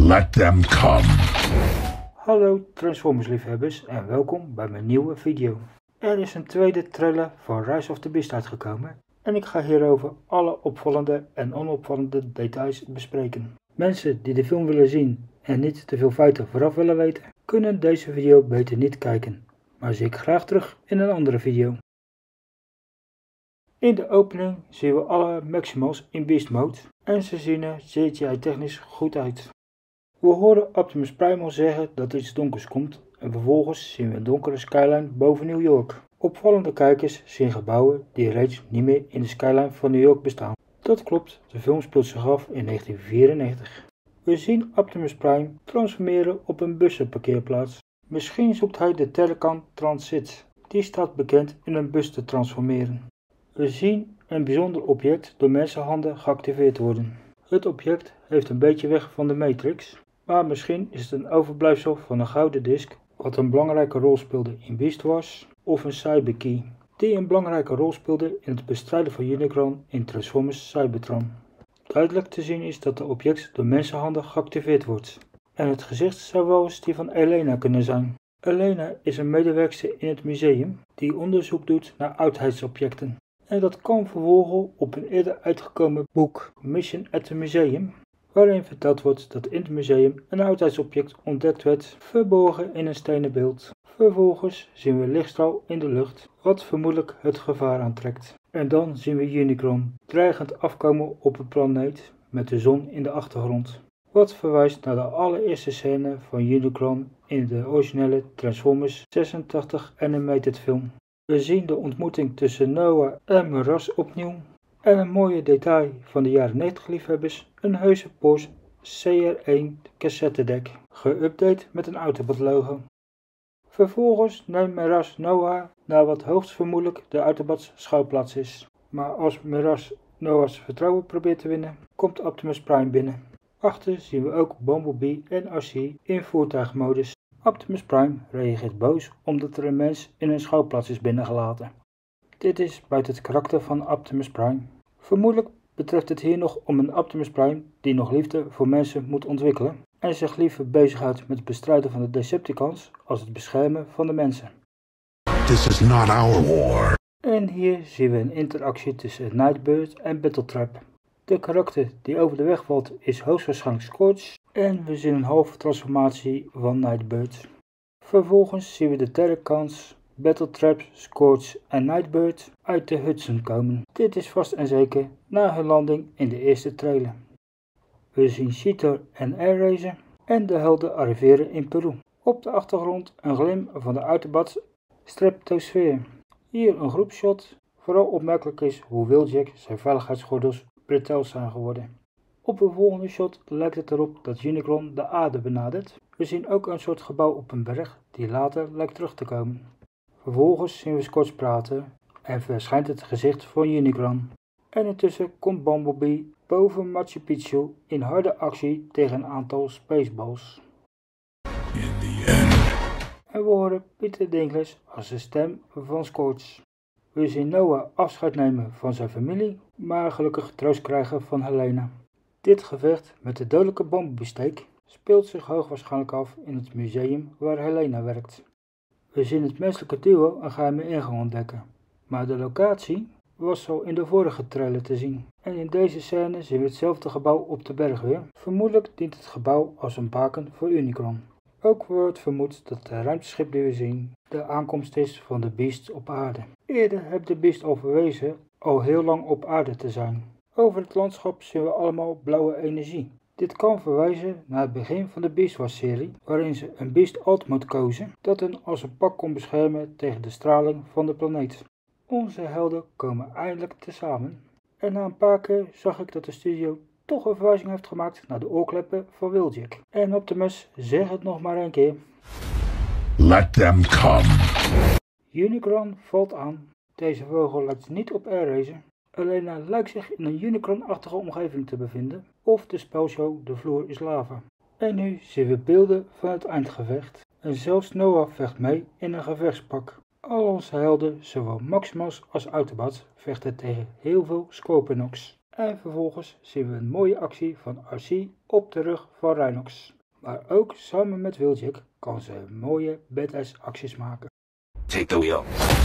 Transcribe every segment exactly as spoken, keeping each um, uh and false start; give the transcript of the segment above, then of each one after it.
Let them come. Hallo Transformers liefhebbers en welkom bij mijn nieuwe video. Er is een tweede trailer van Rise of the Beast uitgekomen en ik ga hierover alle opvallende en onopvallende details bespreken. Mensen die de film willen zien en niet te veel feiten vooraf willen weten, kunnen deze video beter niet kijken, maar zie ik graag terug in een andere video. In de opening zien we alle Maximals in Beast Mode en ze zien er C G I technisch goed uit. We horen Optimus Prime al zeggen dat er iets donkers komt en vervolgens zien we een donkere skyline boven New York. Opvallende kijkers zien gebouwen die reeds niet meer in de skyline van New York bestaan. Dat klopt, de film speelt zich af in negentien vierennegentig. We zien Optimus Prime transformeren op een bussenparkeerplaats. Misschien zoekt hij de Terracan Transit. Die staat bekend in een bus te transformeren. We zien een bijzonder object door mensenhanden geactiveerd worden. Het object heeft een beetje weg van de Matrix, maar misschien is het een overblijfsel van een gouden disk wat een belangrijke rol speelde in Beast Wars, of een Cyberkey die een belangrijke rol speelde in het bestrijden van Unicron in Transformers Cybertron. Duidelijk te zien is dat het object door mensenhanden geactiveerd wordt. En het gezicht zou wel eens die van Elena kunnen zijn. Elena is een medewerkster in het museum die onderzoek doet naar oudheidsobjecten. En dat kwam vervolgen op een eerder uitgekomen boek Mission at the Museum, waarin verteld wordt dat in het museum een oudheidsobject ontdekt werd, verborgen in een stenen beeld. Vervolgens zien we lichtstraal in de lucht, wat vermoedelijk het gevaar aantrekt. En dan zien we Unicron dreigend afkomen op een planeet met de zon in de achtergrond. Wat verwijst naar de allereerste scène van Unicron in de originele Transformers zesentachtig animated film. We zien de ontmoeting tussen Noah en Miraz opnieuw. En een mooie detail van de jaren negentig liefhebbers, een heuse Porsche C R één cassettedek, geüpdate met een Autobot logo. Vervolgens neemt Miraz Noah naar wat hoogstvermoedelijk de Autobots schouwplaats is. Maar als Miraz Noah's vertrouwen probeert te winnen, komt Optimus Prime binnen. Achter zien we ook Bumblebee en R C in voertuigmodus. Optimus Prime reageert boos omdat er een mens in een schouwplaats is binnengelaten. Dit is buiten het karakter van Optimus Prime. Vermoedelijk betreft het hier nog om een Optimus Prime die nog liefde voor mensen moet ontwikkelen en zich liever bezighoudt met het bestrijden van de Decepticons als het beschermen van de mensen. This is not our war. En hier zien we een interactie tussen Nightbird en Battletrap. De karakter die over de weg valt is hoogstwaarschijnlijk Scorch en we zien een halve transformatie van Nightbird. Vervolgens zien we de Terracans, Battletrap, Scorch en Nightbird uit de Hudson komen. Dit is vast en zeker na hun landing in de eerste trailer. We zien Cheetor en Airracer en de helden arriveren in Peru. Op de achtergrond een glim van de Autobots Streptosphere. Hier een groepshot. Vooral opmerkelijk is hoe Wheeljack zijn veiligheidsgordels briteel zijn geworden. Op een volgende shot lijkt het erop dat Unicron de aarde benadert. We zien ook een soort gebouw op een berg die later lijkt terug te komen. Vervolgens zien we Scorch praten en verschijnt het gezicht van Unicron. En intussen komt Bumblebee boven Machu Picchu in harde actie tegen een aantal Spaceballs. In the end. En we horen Peter Dinklage als de stem van Scorch. We zien Noah afscheid nemen van zijn familie, maar gelukkig troost krijgen van Helena. Dit gevecht met de dodelijke Bumblebee-steek speelt zich hoogwaarschijnlijk af in het museum waar Helena werkt. We zien het menselijke duo een geheime ingang ontdekken, maar de locatie was al in de vorige trailer te zien. En in deze scène zien we hetzelfde gebouw op de berg weer. Vermoedelijk dient het gebouw als een baken voor Unicron. Ook wordt vermoed dat het ruimteschip die we zien de aankomst is van de Beast op aarde. Eerder heeft de Beast al verwezen al heel lang op aarde te zijn. Over het landschap zien we allemaal blauwe energie. Dit kan verwijzen naar het begin van de Beast Wars serie, waarin ze een Beast Ultimate kozen dat hen als een pak kon beschermen tegen de straling van de planeet. Onze helden komen eindelijk tezamen en na een paar keer zag ik dat de studio toch een verwijzing heeft gemaakt naar de oorkleppen van Wheeljack. En Optimus, zeg het nog maar een keer. Let them come. Unicron valt aan. Deze vogel lijkt niet op Airracer. Elena lijkt zich in een Unicron-achtige omgeving te bevinden, of de spelshow De Vloer is Lava. En nu zien we beelden van het eindgevecht. En zelfs Noah vecht mee in een gevechtspak. Al onze helden, zowel Maximals als Autobots, vechten tegen heel veel Scorponok. En vervolgens zien we een mooie actie van R C op de rug van Rhinox. Maar ook samen met Wheeljack kan ze mooie badass acties maken. Take the wheel.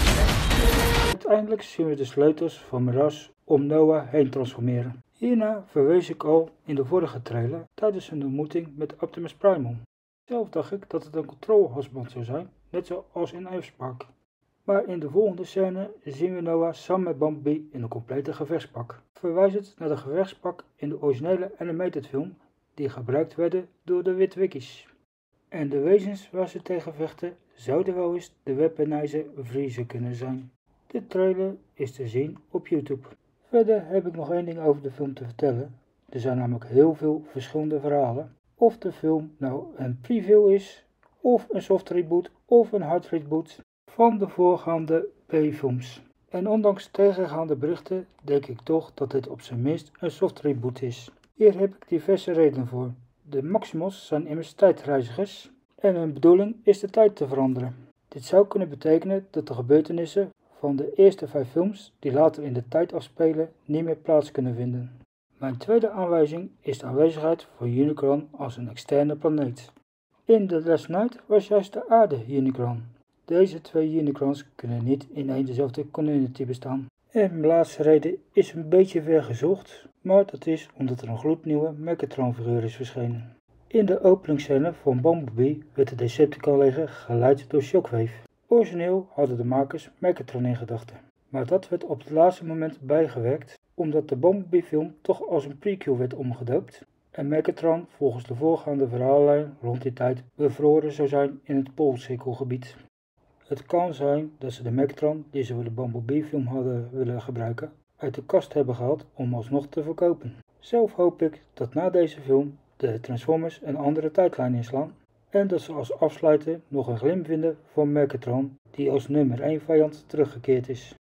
Uiteindelijk zien we de sleutels van Miraz om Noah heen transformeren. Hierna verwees ik al in de vorige trailer tijdens een ontmoeting met Optimus Primal. Zelf dacht ik dat het een controlehalsband zou zijn, net zoals in Earthspark. Maar in de volgende scène zien we Noah samen met Bumblebee in een complete gevechtspak. Verwijzend naar de gevechtspak in de originele animated film die gebruikt werden door de Witwickies. En de wezens waar ze tegen vechten zouden wel eens de weaponizer Vriezen kunnen zijn. Dit trailer is te zien op YouTube. Verder heb ik nog één ding over de film te vertellen. Er zijn namelijk heel veel verschillende verhalen. Of de film nou een preview is, of een soft reboot, of een hard reboot van de voorgaande B-films. En ondanks tegengaande berichten denk ik toch dat dit op zijn minst een soft reboot is. Hier heb ik diverse redenen voor. De Maximals zijn immers tijdreizigers en hun bedoeling is de tijd te veranderen. Dit zou kunnen betekenen dat de gebeurtenissen van de eerste vijf films die later in de tijd afspelen niet meer plaats kunnen vinden. Mijn tweede aanwijzing is de aanwezigheid van Unicron als een externe planeet. In The Last Night was juist de aarde Unicron. Deze twee Unicrons kunnen niet in één dezelfde community bestaan. En mijn laatste reden is een beetje ver gezocht, maar dat is omdat er een gloednieuwe Megatron figuur is verschenen. In de openingsscène van Bumblebee werd het Decepticon-leger geleid door Shockwave. Origineel hadden de makers Megatron in gedachten, maar dat werd op het laatste moment bijgewerkt omdat de Bumblebee-film toch als een prequel werd omgedoopt en Megatron volgens de voorgaande verhaallijn rond die tijd bevroren zou zijn in het Poolcirkelgebied. Het kan zijn dat ze de Megatron die ze voor de Bumblebee-film hadden willen gebruiken uit de kast hebben gehaald om alsnog te verkopen. Zelf hoop ik dat na deze film de Transformers een andere tijdlijn inslaan en dat ze als afsluiter nog een glimp vinden van Megatron die als nummer één vijand teruggekeerd is.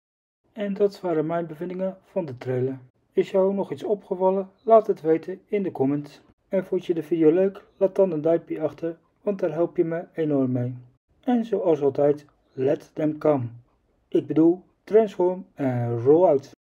En dat waren mijn bevindingen van de trailer. Is jou nog iets opgevallen? Laat het weten in de comments. En vond je de video leuk? Laat dan een duimpje achter, want daar help je me enorm mee. En zoals altijd, let them come. Ik bedoel, transform en roll out.